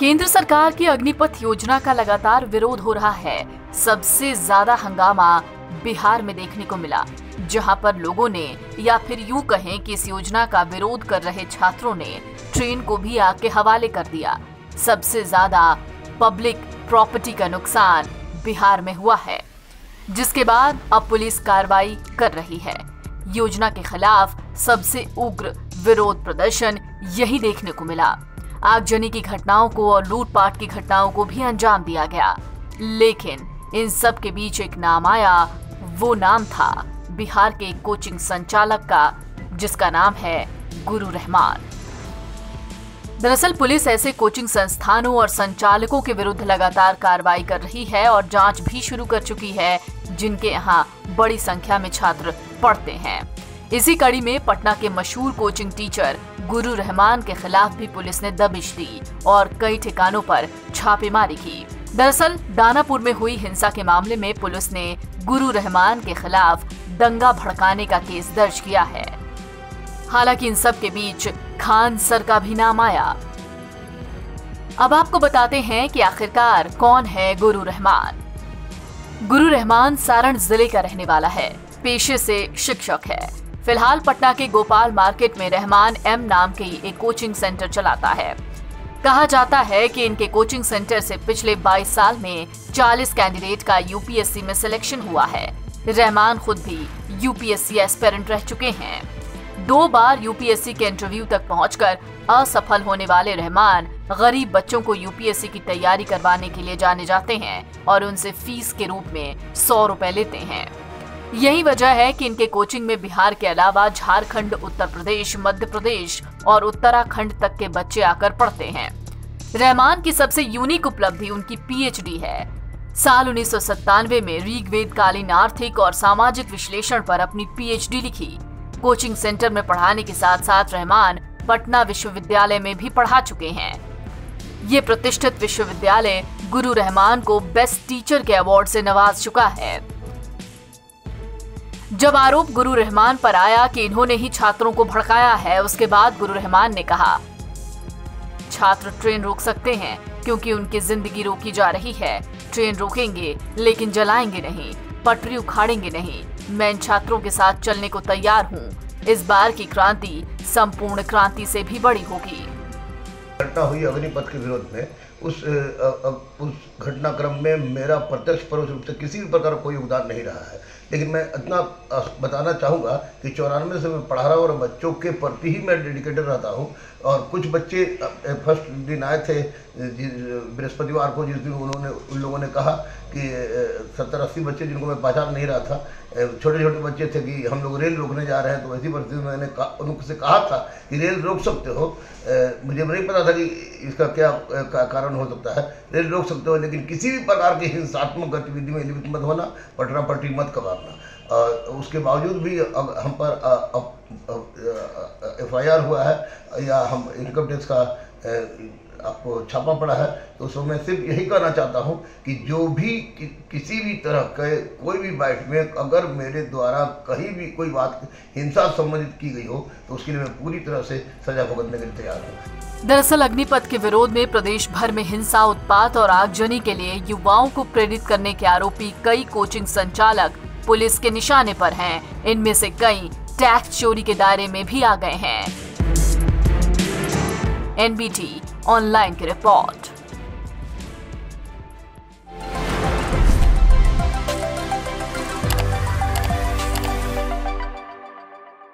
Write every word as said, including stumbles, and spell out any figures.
केंद्र सरकार की अग्निपथ योजना का लगातार विरोध हो रहा है। सबसे ज्यादा हंगामा बिहार में देखने को मिला, जहां पर लोगों ने, या फिर यूं कहें कि इस योजना का विरोध कर रहे छात्रों ने ट्रेन को भी आग के हवाले कर दिया। सबसे ज्यादा पब्लिक प्रॉपर्टी का नुकसान बिहार में हुआ है, जिसके बाद अब पुलिस कार्रवाई कर रही है। योजना के खिलाफ सबसे उग्र विरोध प्रदर्शन यही देखने को मिला। आगजनी की घटनाओं को और लूटपाट की घटनाओं को भी अंजाम दिया गया, लेकिन इन सब के बीच एक नाम आया। वो नाम था बिहार के एक कोचिंग संचालक का, जिसका नाम है गुरु रहमान। दरअसल पुलिस ऐसे कोचिंग संस्थानों और संचालकों के विरुद्ध लगातार कार्रवाई कर रही है और जांच भी शुरू कर चुकी है, जिनके यहाँ बड़ी संख्या में छात्र पढ़ते हैं। इसी कड़ी में पटना के मशहूर कोचिंग टीचर गुरु रहमान के खिलाफ भी पुलिस ने दबिश दी और कई ठिकानों पर छापेमारी की। दरअसल दानापुर में हुई हिंसा के मामले में पुलिस ने गुरु रहमान के खिलाफ दंगा भड़काने का केस दर्ज किया है। हालांकि इन सब के बीच खान सर का भी नाम आया। अब आपको बताते हैं कि आखिरकार कौन है गुरु रहमान। गुरु रहमान सारण जिले का रहने वाला है, पेशे से शिक्षक है। फिलहाल पटना के गोपाल मार्केट में रहमान एम नाम के एक कोचिंग सेंटर चलाता है। कहा जाता है कि इनके कोचिंग सेंटर से पिछले बाईस साल में चालीस कैंडिडेट का यूपीएससी में सिलेक्शन हुआ है। रहमान खुद भी यूपीएससी एस्पिरेंट रह चुके हैं। दो बार यूपीएससी के इंटरव्यू तक पहुंचकर असफल होने वाले रहमान गरीब बच्चों को यूपीएससी की तैयारी करवाने के लिए जाने जाते हैं और उनसे फीस के रूप में सौ रुपए लेते हैं। यही वजह है कि इनके कोचिंग में बिहार के अलावा झारखंड, उत्तर प्रदेश, मध्य प्रदेश और उत्तराखंड तक के बच्चे आकर पढ़ते हैं। रहमान की सबसे यूनिक उपलब्धि उनकी पीएचडी है। साल उन्नीस सौ सत्तानवे में ऋग्वेद कालीन आर्थिक और सामाजिक विश्लेषण पर अपनी पीएचडी लिखी। कोचिंग सेंटर में पढ़ाने के साथ साथ रहमान पटना विश्वविद्यालय में भी पढ़ा चुके हैं। ये प्रतिष्ठित विश्वविद्यालय गुरु रहमान को बेस्ट टीचर के अवार्ड से नवाज चुका है। जब आरोप गुरु रहमान पर आया कि इन्होंने ही छात्रों को भड़काया है, उसके बाद गुरु रहमान ने कहा, छात्र ट्रेन रोक सकते हैं क्योंकि उनकी जिंदगी रोकी जा रही है। ट्रेन रोकेंगे लेकिन जलाएंगे नहीं, पटरी उखाड़ेंगे नहीं। मैं इन छात्रों के साथ चलने को तैयार हूँ। इस बार की क्रांति संपूर्ण क्रांति से भी बड़ी होगी। घटना हुई अग्निपथ के विरोध में, उस अ, अ, उस घटनाक्रम में मेरा प्रत्यक्ष परोक्ष रूप से किसी भी प्रकार कोई योगदान नहीं रहा है, लेकिन मैं इतना बताना चाहूँगा कि चौरानवे से मैं पढ़ा रहा हूँ और बच्चों के प्रति ही मैं डेडिकेटेड रहता हूँ। और कुछ बच्चे फर्स्ट दिन आए थे बृहस्पतिवार को, जिस दिन उन्होंने उन लोगों ने कहा कि सत्तर अस्सी बच्चे जिनको मैं पहचान नहीं रहा था, छोटे छोटे बच्चे थे, कि हम लोग रेल रोकने जा रहे हैं। तो ऐसी परिस्थिति में मैंने उनसे कहा था कि रेल रोक सकते हो। मुझे नहीं पता था कि इसका क्या का कारण हो सकता है। रेल रोक सकते हो, लेकिन किसी भी प्रकार की हिंसात्मक गतिविधि में लिप्त मत होना, पटरा पटरी मत कबारना। उसके बावजूद भी हम पर एफ आई आर हुआ है या हम इनकम टैक्स का आपको छापा पड़ा है। तो उसमें मैं सिर्फ यही कहना चाहता हूं कि जो भी कि, किसी भी तरह के कोई भी बाइट में अगर मेरे द्वारा कहीं भी कोई बात हिंसा संबंधित की गई हो, तो उसके लिए मैं पूरी तरह से सजा भुगतने के लिए तैयार हूँ। दरअसल अग्निपथ के विरोध में प्रदेश भर में हिंसा, उत्पात और आगजनी के लिए युवाओं को प्रेरित करने के आरोपी कई कोचिंग संचालक पुलिस के निशाने पर हैं। इनमें से कई टैक्स चोरी के दायरे में भी आ गए हैं। एनबीटी ऑनलाइन की रिपोर्ट।